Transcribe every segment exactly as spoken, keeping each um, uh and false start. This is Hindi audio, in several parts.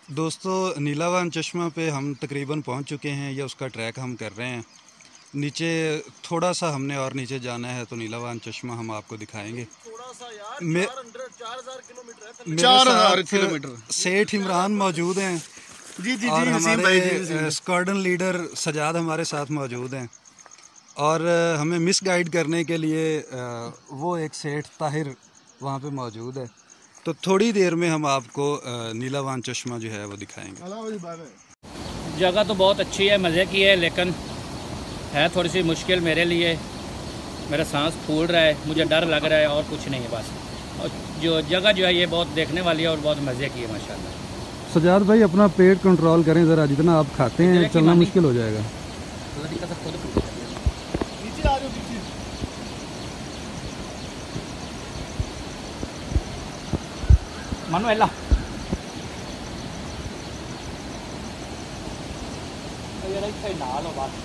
दोस्तों, नीलावान चश्मा पे हम तकरीबन पहुंच चुके हैं या उसका ट्रैक हम कर रहे हैं। नीचे थोड़ा सा हमने और नीचे जाना है तो नीलावान चश्मा हम आपको दिखाएंगे। थोड़ा सा यार, मे, चार हजार किलोमीटर चार हजार किलोमीटर सेठ इमरान मौजूद हैं जी जी और जी हमारे स्क्वाड्रन लीडर सजाद हमारे साथ मौजूद हैं और हमें मिस गाइड करने के लिए वो एक सेठ ताहिर वहाँ पे मौजूद है। तो थोड़ी देर में हम आपको नीलावान चश्मा जो है वो दिखाएंगे। जगह तो बहुत अच्छी है, मज़े की है, लेकिन है थोड़ी सी मुश्किल मेरे लिए। मेरा सांस फूल रहा है, मुझे डर लग रहा है और कुछ नहीं है बस। और जो जगह जो है ये बहुत देखने वाली है और बहुत मज़े की है माशाल्लाह। सजाद भाई अपना पेट कंट्रोल करें ज़रा, जितना आप खाते हैं चलना मुश्किल हो जाएगा। Manuela. Đây đây xây nở rồi bạn.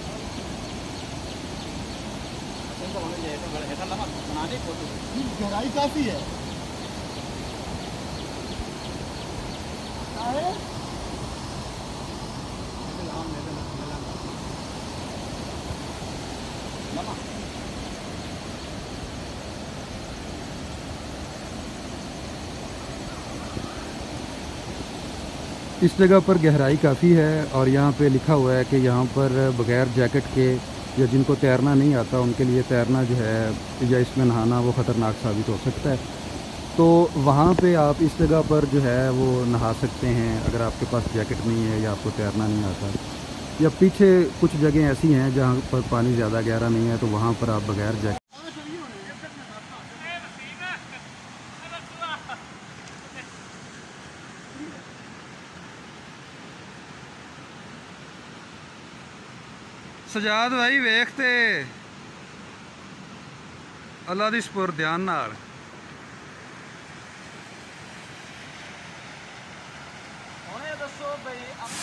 Chúng ta बोले ये तो बड़े है ना, बनाने को तो गहराई काफी है। है इस जगह पर गहराई काफ़ी है और यहाँ पे लिखा हुआ है कि यहाँ पर बग़ैर जैकेट के या जिनको तैरना नहीं आता उनके लिए तैरना जो है या इसमें नहाना वो ख़तरनाक साबित हो सकता है। तो वहाँ पे आप इस जगह पर जो है वो नहा सकते हैं अगर आपके पास जैकेट नहीं है या आपको तैरना नहीं आता। या पीछे कुछ जगह ऐसी हैं जहाँ पर पानी ज़्यादा गहरा नहीं है तो वहाँ पर आप बग़ैर जैकेट। सजाद भाई वेखते अल्लाह दी सपुर ध्यान नाल। दसो भाई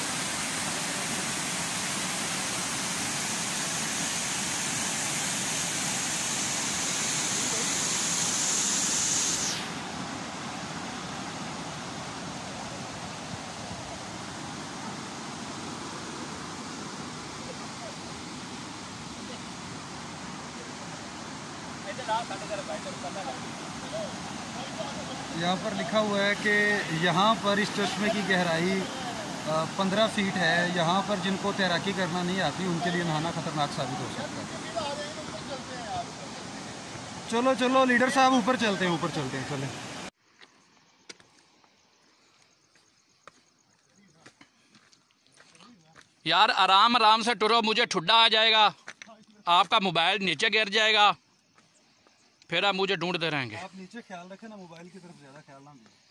यहाँ पर लिखा हुआ है कि यहाँ पर इस चश्मे की गहराई पंद्रह फीट है। यहाँ पर जिनको तैराकी करना नहीं आती उनके लिए नहाना खतरनाक साबित हो सकता है। चलो चलो लीडर साहब ऊपर चलते हैं, ऊपर चलते हैं चले। यार आराम आराम से टुरो, मुझे ठुड्डा आ जाएगा, आपका मोबाइल नीचे गिर जाएगा, फिर आप मुझे ढूंढते रहेंगे। आप नीचे ख्याल रखें ना, मोबाइल की तरफ ज्यादा ख्याल ना दें।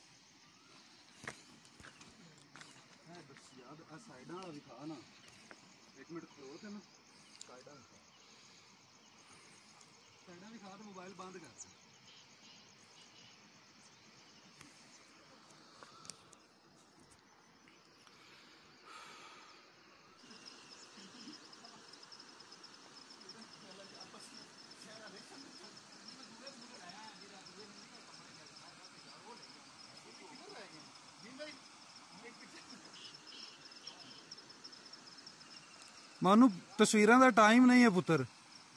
साइडा वाला दिखा ना, एक मिनट खड़ो थे ना, साइडा साइडा दिखा तो मोबाइल बंद कर। मानू तस्वीरों का टाइम नहीं है पुत्र।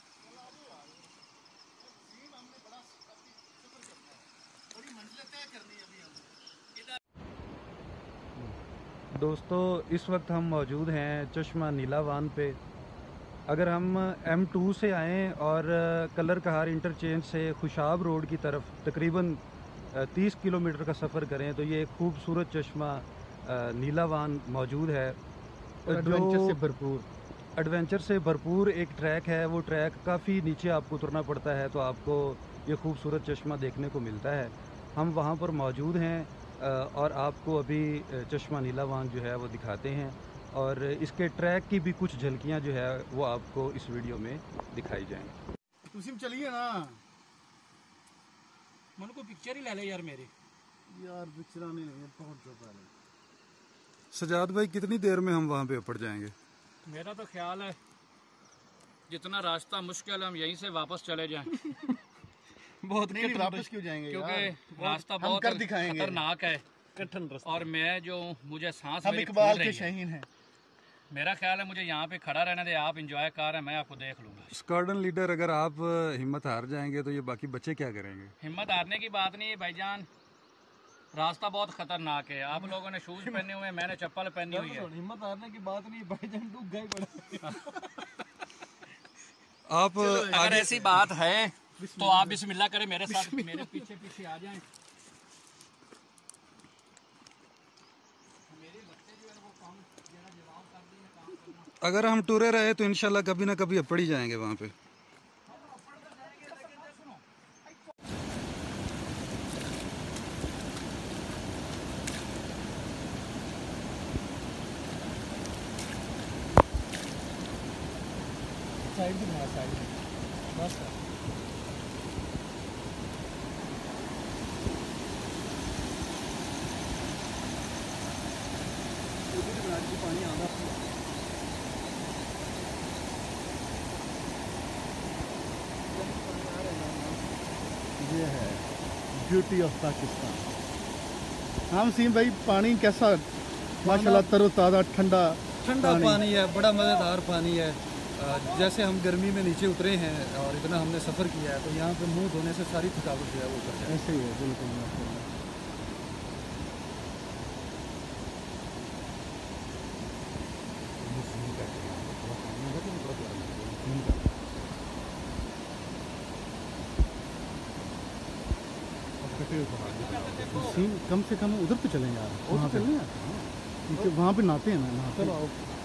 दोस्तों, इस वक्त हम मौजूद हैं चश्मा नीलावान पे। अगर हम एम टू से आएँ और कलर कहार इंटरचेंज से खुशाब रोड की तरफ तकरीबन तीस किलोमीटर का सफ़र करें तो ये एक खूबसूरत चश्मा नीलावान मौजूद है। एडवेंचर से भरपूर एडवेंचर से भरपूर एक ट्रैक है। वो ट्रैक काफ़ी नीचे आपको उतरना पड़ता है तो आपको ये खूबसूरत चश्मा देखने को मिलता है। हम वहाँ पर मौजूद हैं और आपको अभी चश्मा नीलावान जो है वो दिखाते हैं और इसके ट्रैक की भी कुछ झलकियाँ जो है वो आपको इस वीडियो में दिखाई जाएंगी। तुम चलिए ना, मन को पिक्चर ही ले ले यार मेरी। यार पिक्चर नहीं लगे, पहुंच जाओ पहले। सजाद भाई कितनी देर में हम वहाँ पे ऊपर जाएंगे? मेरा तो ख्याल है जितना रास्ता मुश्किल है हम यहीं से वापस चले जाएं। बहुत नहीं, वापस क्यों जाएंगे? क्योंकि रास्ता बहुत कर दिखाएंगे। खतरनाक है। कठिन रास्ता। और मैं जो मुझे सांस हम मेरी इकबाल फूल के रही है। शहीन हैं। मेरा ख्याल है मुझे यहाँ पे खड़ा रहने दे, आप इंजॉय कर रहे हैं, मैं आपको देख लूँगा। स्क्वाड्रन लीडर, अगर आप हिम्मत हार जाएंगे तो ये बाकी बच्चे क्या करेंगे? हिम्मत हारने की बात नहीं है भाईजान, रास्ता बहुत खतरनाक है। आप लोगों ने शूज पहने हुए हैं, मैंने चप्पल पहनी हुई है। हिम्मत हारने की बात नहीं, भाईजान डूब गए पड़ा। आप अगर ऐसी बात है तो आप बिस्मिल्लाह करें, मेरे साथ मेरे पीछे पीछे आ जाएं। अगर हम टूरे रहे तो इंशाल्लाह कभी ना कभी पड़ ही जाएंगे वहाँ पे। साइड भी ना साइड बस पानी आ रहा है। ये है ब्यूटी ऑफ पाकिस्तान। हाँ सीम भाई, पानी कैसा माशाल्लाह तरोताज़ा ठंडा ठंडा पानी है, बड़ा मज़ेदार पानी है। जैसे हम गर्मी में नीचे उतरे हैं और इतना हमने सफ़र किया है तो यहाँ पे मुंह धोने से सारी थकावट जो है वो उतर जाए। ऐसे ही है बिल्कुल। सीन कम से कम उधर तो चलें यार, वहाँ पे चलें यार, वहाँ पे नहाते हैं ना, नहाते हैं।